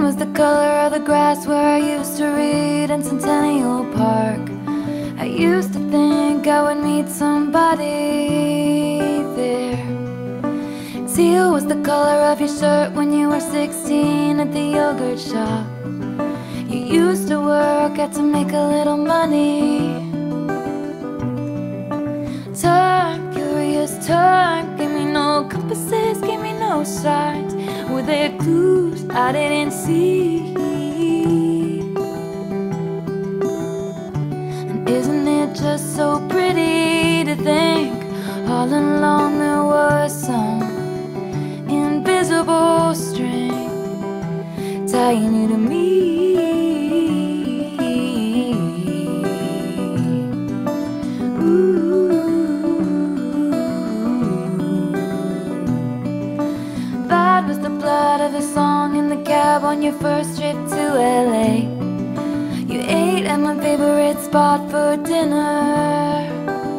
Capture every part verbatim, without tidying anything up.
was the color of the grass where I used to read in Centennial Park. I used to think I would meet somebody there. Teal was the color of your shirt when you were sixteen at the yogurt shop. You used to work out to make a little money. Time, curious time, gave me no compasses, gave me no signs. Were there clues I didn't see? And isn't it just so pretty to think all along there was some invisible string tying you to me? Of the song in the cab on your first trip to L A. You ate at my favorite spot for dinner.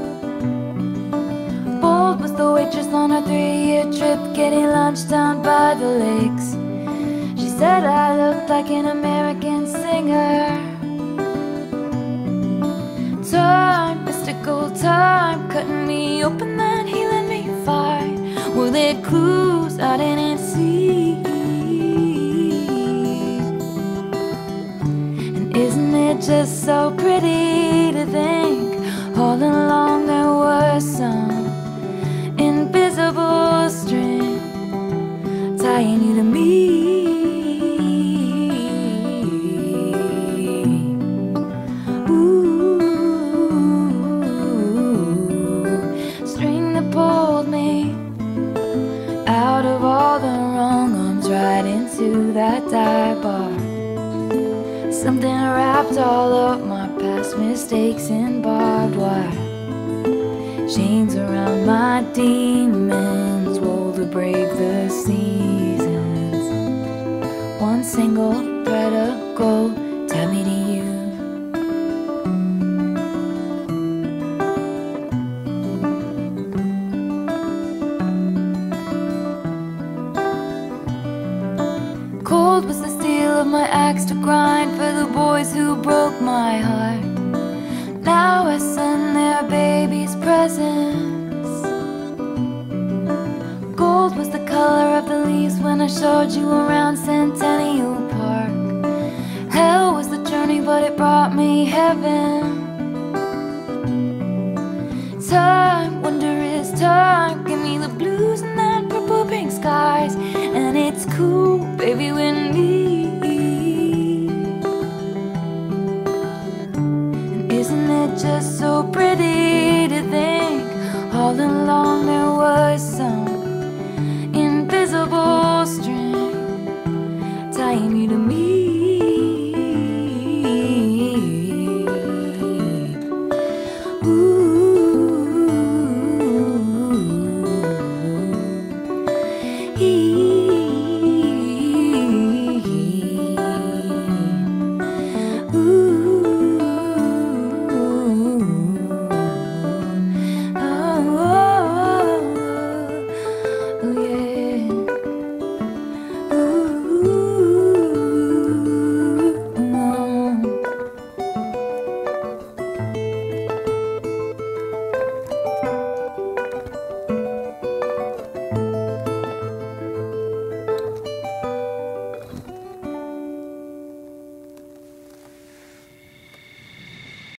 Bold was the waitress on our three-year trip, getting lunch down by the lakes. She said I looked like an American singer. Time, mystical time, cutting me open then healing me fine. Were there clues I didn't see? Isn't it just so pretty to think all along there was some invisible string tying you to me? Ooh, string that pulled me out of all the wrong arms right into that dive bar. Something wrapped all up my past mistakes in barbed wire. Chains around my demons, wool to brave the seasons. One single thread of gold tied me to you. Cold was the steel of my axe to grind for the boys who broke my heart. Now I send their babies presents. Gold was the color of the leaves when I showed you around Centennial Park. Hell was the journey, but it brought me heaven. Time, wonder is time, give me the blues and that purple pink skies. And it's cool, baby, with me. And isn't it just so pretty to think all along there was some invisible string tying you to me? Ooh,